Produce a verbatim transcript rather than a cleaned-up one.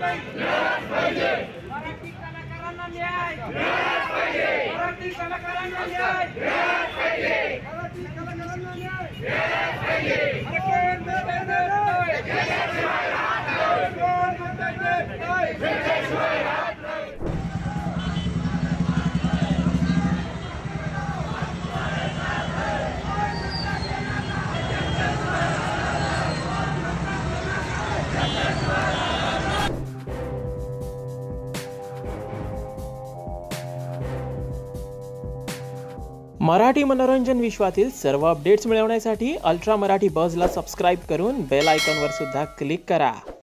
मराठी कलाकारांना न्याय मराठी कलाकारांना न्याय मराठी कलाकारांना मराठी मनोरंजन विश्वातील सर्व अपडेट्स मिळवण्यासाठी अल्ट्रा मराठी बझला सबस्क्राइब करून बेल आयकॉनवर सुद्धा क्लिक करा।